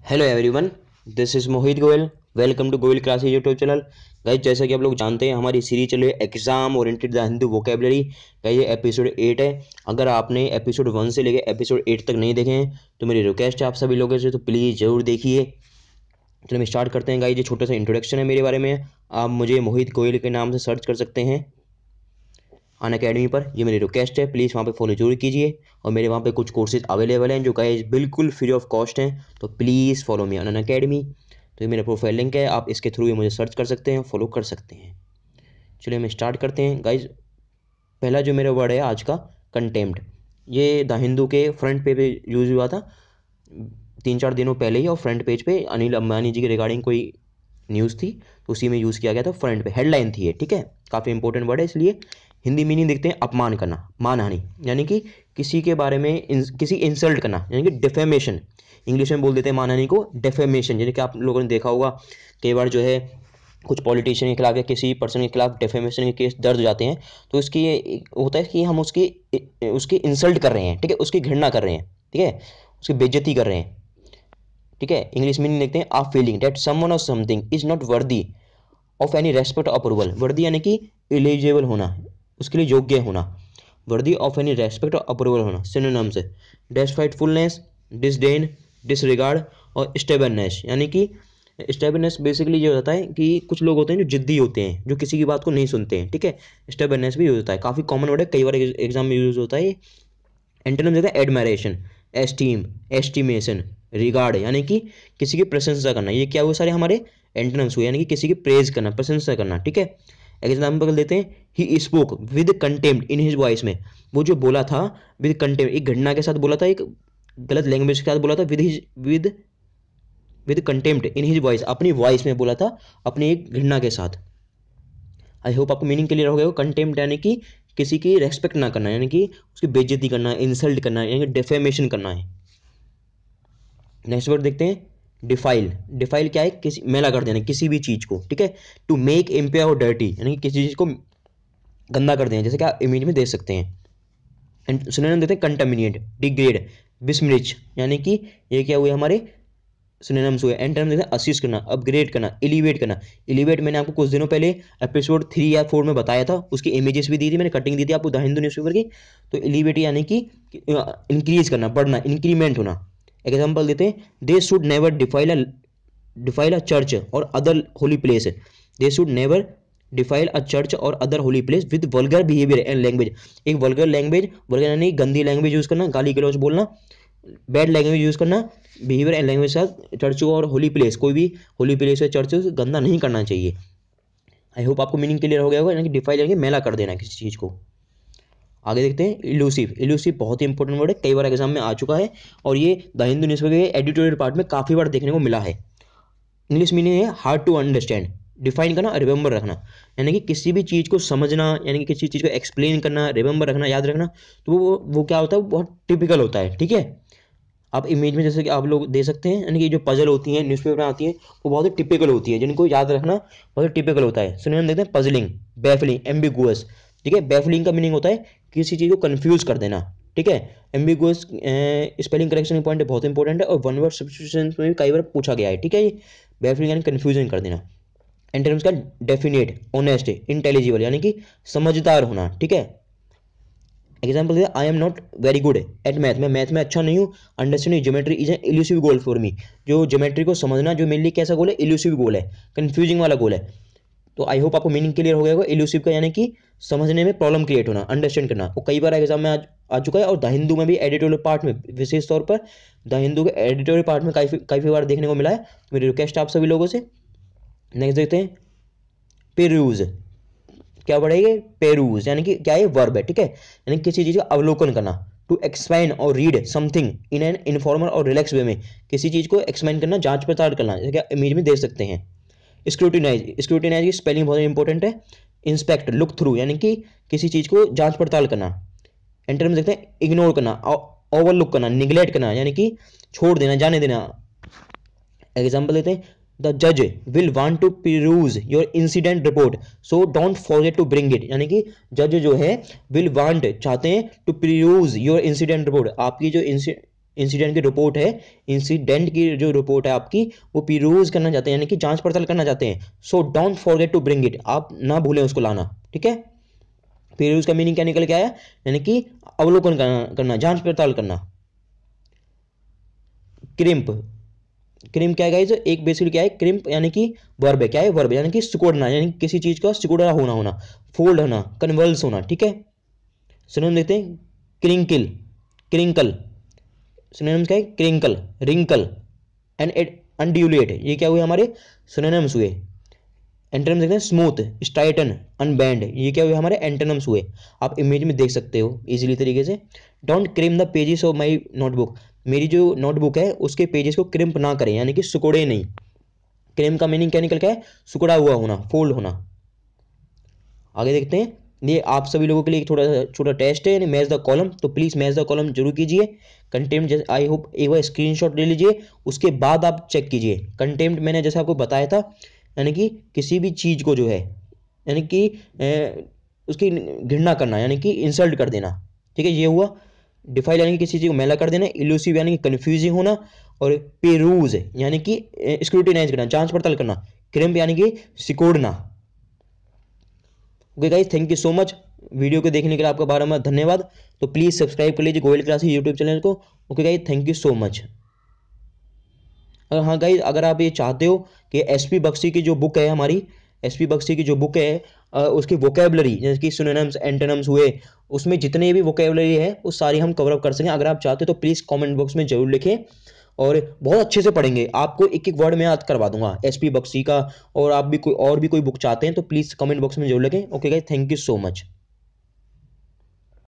Hello everyone, this is Mohit Goyal. Welcome to Goyal classes YouTube channel. Guys, जैसा कि आप लोग जानते हैं, हमारी सीरीज चल रही है exam oriented the Hindu vocabulary. Guys, ये एपिसोड 8 है। अगर आपने एपिसोड 1 से लेकर एपिसोड 8 तक नहीं देखे हैं तो मेरी रिक्वेस्ट है आप सभी लोगों से, तो प्लीज़ ज़रूर देखिए। चलो हम स्टार्ट करते हैं। गाइज, ये छोटा सा इंट्रोडक्शन है मेरे बारे में। आप मुझे मोहित गोयल के नाम से सर्च कर सकते हैं अन अकेडमी पर। ये मेरी रिक्वेस्ट है, प्लीज़ वहाँ पे फॉलो जरूर कीजिए। और मेरे वहाँ पे कुछ कोर्सेज अवेलेबल हैं जो गाइस बिल्कुल फ्री ऑफ कॉस्ट हैं, तो please follow me Unacademy. तो ये मेरा प्रोफाइल लिंक है, आप इसके थ्रू मुझे सर्च कर सकते हैं, फॉलो कर सकते हैं। चलिए हम स्टार्ट करते हैं। गाइज, पहला जो मेरा वर्ड है आज का, कंटेम्प्ट। ये द हिंदू के फ्रंट पे यूज़ हुआ था 3-4 दिनों पहले ही, और फ्रंट पेज पे अनिल अंबानी जी के रिगार्डिंग कोई न्यूज़ थी तो उसी में यूज़ किया गया था। फ्रंट पे हेडलाइन थी ये, ठीक है। काफ़ी इंपॉर्टेंट वर्ड है, इसलिए हिंदी मीनिंग देखते हैं। अपमान करना, मानहानि, यानी कि किसी के बारे में किसी इंसल्ट करना, यानी कि डिफेमेशन। इंग्लिश में बोल देते हैं मानहानि को डिफेमेशन। यानी कि आप लोगों ने देखा होगा कई बार जो है कुछ पॉलिटिशियन के खिलाफ या किसी पर्सन के खिलाफ डिफेमेशन के केस दर्ज हो जाते हैं, तो इसकी ये होता है कि हम उसकी इंसल्ट कर रहे हैं, ठीक है, उसकी घृणा कर रहे हैं, ठीक है, उसकी बेइज्जती कर रहे हैं, ठीक है। इंग्लिश मीनिंग देखते हैं। आप फीलिंग दैट समवन और something is not worthy of any respect approval. Worthy यानी कि एलिजिबल होना, उसके लिए योग्य होना। वर्दी ऑफ एनी रेस्पेक्ट और अप्रूवल होना। सिनोनिम्स है डिसफाइटफुलनेस, डिसडेन, डिसरिगार्ड और स्टेबलनेस। यानी कि स्टेबलनेस बेसिकली ये होता है कि कुछ लोग होते हैं जो जिद्दी होते हैं, जो किसी की बात को नहीं सुनते हैं, ठीक है। स्टेबलनेस भी यूज होता है, काफ़ी कॉमन वर्ड है, कई बार एग्जाम में यूज होता है। एंटोनिम्स देता है एडमायरेशन, एस्टीम, एस्टिमेशन, रिगार्ड, यानी कि किसी की प्रशंसा करना। ये क्या हुए सारे हमारे एंटोनिम्स हुए, यानी कि किसी की प्रेज करना, प्रशंसा करना, ठीक है। एग्जाम्पल देते हैं। He spoke with contempt in his voice में, वो जो बोला था विद कंटेम्प्ट, एक घटना के साथ बोला था, एक गलत लैंग्वेज के साथ बोला था, with contempt in his voice, अपनी वॉइस में बोला था, अपनी एक घटना के साथ। आई होप आपको मीनिंग क्लियर हो गया। कंटेम्प्ट यानी कि किसी की रेस्पेक्ट ना करना, यानी कि उसकी बेइज्जती करना, इंसल्ट करना, यानी कि डिफेमेशन करना है। नेक्स्ट वर्ड देखते हैं। डिफाइल। डिफाइल क्या है? किसी मैला कर देना किसी भी चीज़ को, ठीक है। टू मेक इम्प्योर और डर्टी, यानी कि किसी चीज़ को गंदा कर देना, जैसे कि आप इमेज में देख सकते हैं। एंड सिनोनिम देते हैं। कंटामिनेट, डिग्रेड, विस्मृच, यानी कि ये क्या हुए हमारे सिनोनिम्स हुए। एंड टर्म देते हैं असिस्ट करना, अपग्रेड करना, एलिवेट करना। एलिवेट मैंने आपको कुछ दिनों पहले एपिसोड 3 या 4 में बताया था, उसकी इमेजेस भी दी थी मैंने, कटिंग दी थी आपको द हिंदू न्यूज़पेपर की। तो एलिवेट यानी कि इंक्रीज करना, बढ़ना, इंक्रीमेंट होना। एग्जाम्पल देते हैं। They should never defile a church और other holy place. They should never defile a church और other holy place with vulgar behaviour and language. एक वल्गर लैंग्वेज, वल्गर यानी गंदी लैंग्वेज यूज करना, गाली गलौज बोलना, बैड लैंग्वेज यूज करना, बिहेवियर एंड लैंग्वेज के साथ चर्चों और होली प्लेस, कोई भी होली प्लेस या चर्च गंदा नहीं करना चाहिए। आई होप आपको मीनिंग क्लियर हो गया होगा। यानी कि डिफाइल यानी मेला कर देना किसी चीज़ को। आगे देखते हैं। इल्यूसिव। इल्यूसिव बहुत ही इंपॉर्टेंट वर्ड है, कई बार एग्जाम में आ चुका है, और ये द हिंदू न्यूज़पेपर के एडिटोरियल पार्ट में काफ़ी बार देखने को मिला है। इंग्लिश मीनिंग है हार्ड टू अंडरस्टैंड, डिफाइन करना, रिमेंबर रखना, यानी कि किसी भी चीज़ को समझना, यानी कि किसी चीज़ को एक्सप्लेन करना, रिमेंबर रखना, याद रखना। तो वो क्या होता है, बहुत टिपिकल होता है, ठीक है। आप इमेज में जैसे कि आप लोग दे सकते हैं, यानी कि जो पजल होती हैं न्यूज़पेपर में आती हैं, वो बहुत ही टिपिकल होती है, जिनको याद रखना बहुत ही टिपिकल होता है। सुनिए हम देखते हैं। पजलिंग, बैफलिंग, एम्बिगुअस, ठीक है। बैफलिंग का मीनिंग होता है किसी चीज़ को कन्फ्यूज कर देना, ठीक है। एम्बिगुअस स्पेलिंग करेक्शन पॉइंट बहुत इंपॉर्टेंट है, और वन वर्ड सब्स्टिट्यूशन में भी कई बार पूछा गया है, ठीक है। ये बैफलिंग यानी कन्फ्यूजन कर देना। एंड टर्म्स का डेफिनेट, ऑनेस्ट, इंटेलिजिबल, यानी कि समझदार होना, ठीक है। एग्जाम्पल है। I am not very good at math, मैं मैथ में अच्छा नहीं हूँ। Understanding geometry is an elusive goal for me, जो ज्योमेट्री को समझना जो मेरे लिए कैसा गोल है, इल्यूसिव गोल है, कंफ्यूजिंग वाला गोल है। तो आई होप आपको मीनिंग क्लियर हो गया होगा। इल्यूसिव का यानी कि समझने में प्रॉब्लम क्रिएट होना, अंडरस्टैंड करना। वो कई बार एग्जाम में आ चुका है, और द हिंदू में भी एडिटोरियल पार्ट में, विशेष तौर पर द हिंदू के एडिटोरियल पार्ट में काफ़ी बार देखने को मिला है। मेरी रिक्वेस्ट आप सभी लोगों से। नेक्स्ट देखते हैं। पेरूज। क्या बढ़ेगा? पेरूज, यानी कि क्या है, वर्ब है, ठीक है। यानी किसी चीज़ का अवलोकन करना। टू एक्सप्लेन और read something in an informal और रिलैक्स वे में, किसी चीज़ को एक्सप्लेन करना, जांच पड़ताल करना, जैसे कि इमेज में देख सकते हैं। स्क्रूटिनाइज। स्क्रूटिनाइज की स्पेलिंग बहुत इंपॉर्टेंट है। इंस्पेक्ट, लुक थ्रू, यानी कि किसी चीज़ को जांच पड़ताल करना। एंटर में देखते हैं। इग्नोर करना, ओवरलुक करना, निगलेक्ट करना, यानी कि छोड़ देना, जाने देना। एग्जाम्पल देते हैं। द जज will want to peruse your incident report, so don't forget to bring it, यानी कि जज जो है विल वांट, चाहते हैं, to peruse your incident report, आपकी जो इंसिडेंट की रिपोर्ट है, इंसिडेंट की जो रिपोर्ट है आपकी, वो पीरूज करना चाहते हैं, यानी कि जांच पड़ताल करना चाहते हैं। So don't forget to bring it, आप ना भूलें उसको लाना, ठीक है। पीरूज का मीनिंग क्या निकल के आया, यानी कि अवलोकन करना, जांच पड़ताल करना। क्रिम्प, क्रिम्प क्या है गाइस, एक बेसिकली क्या है क्रिम्प, यानी कि वर्ब है, क्या है वर्ब, यानी कि सिकुड़ना, यानी कि किसी चीज का सिकुड़ा होना, फोल्ड होना, कन्वल्स होना, ठीक है। सिनोनिम देखते हैं, क्रिंकल, क्रिंकल, सिनोनिम्स क्या है, क्रिंकल, रिंकल एंड अनड्यूलेट, ये क्या हुए हमारे सिनोनिम्स हुए। एंटोनिम्स देखते हैं, स्मूथ, स्ट्राइटन, अनबैंड, ये क्या हुए हमारे एंटोनिम्स हुए। आप इमेज में देख सकते हो इजीली तरीके से। Don't crimp the pages of my notebook, मेरी जो नोटबुक है उसके पेजेस को क्रिम्प ना करें, यानी कि सिकुड़े नहीं। क्रिम का मीनिंग क्या निकल के है, सिकुड़ा हुआ होना, फोल्ड होना। आगे देखते हैं, ये आप सभी लोगों के लिए एक थोड़ा सा छोटा टेस्ट है, यानी मैच द कॉलम, तो प्लीज मैच द कॉलम जरूर कीजिए। कंटेंट जैसे आई होप एक बार स्क्रीनशॉट ले लीजिए, उसके बाद आप चेक कीजिए। कंटेंट मैंने जैसे आपको बताया था, यानी कि किसी भी चीज को जो है, यानी कि उसकी घृणा करना, यानी कि इंसल्ट कर देना, ठीक है, ये हुआ। डिफाइल यानी कि किसी चीज को मैला कर देना, इल्यूसिव यानी कि कंफ्यूजिंग होना, और पेरूज यानी कि स्क्रूटिनाइज करना, जांच पड़ताल करना, क्रिम्प यानी कि सिकोड़ना। Okay guys, thank you so much, video को देखने के लिए आपका बार बार धन्यवाद। तो प्लीज़ सब्सक्राइब कर लीजिए गोयल क्लासेस यूट्यूब चैनल को। Okay guys, thank you so much. हाँ गाइस, अगर आप ये चाहते हो कि एसपी बख्शी की जो बुक है हमारी, एसपी बख्शी की जो बुक है, उसकी वोकेबलरी जैसे कि सिनोनिम्स एंटोनिम्स हुए, उसमें जितने भी वोकेबलरी है वो सारी हम कवर अप कर सकें, अगर आप चाहते हो तो प्लीज़ कमेंट बॉक्स में जरूर लिखें, और बहुत अच्छे से पढ़ेंगे, आपको एक एक वर्ड में याद करवा दूंगा एसपी बख्शी का। और आप भी कोई और भी कोई बुक चाहते हैं तो प्लीज़ कमेंट बॉक्स में जरूर लिखें। Okay guys, thank you so much.